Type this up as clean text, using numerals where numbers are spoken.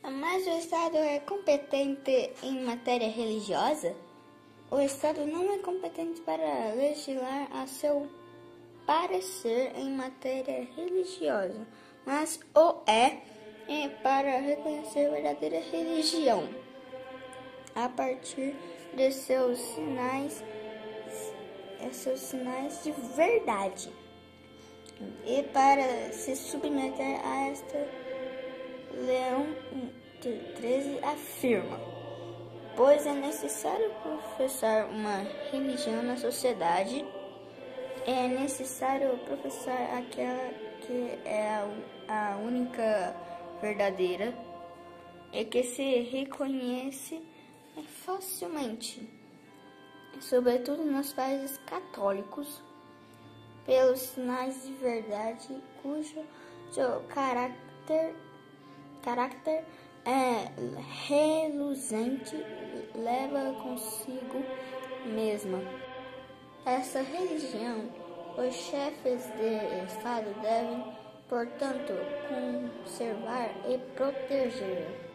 Mas o Estado é competente em matéria religiosa? O Estado não é competente para legislar a seu parecer em matéria religiosa, mas o é para reconhecer a verdadeira religião a partir de seus sinais de verdade e para se submeter a esta. Leão XIII afirma: pois é necessário professar uma religião na sociedade, é necessário professar aquela que é a única verdadeira e que se reconhece facilmente, sobretudo nos países católicos, pelos sinais de verdade cujo seu caráter reluzente leva consigo mesma. Essa religião, os chefes de Estado devem, portanto, conservar e proteger.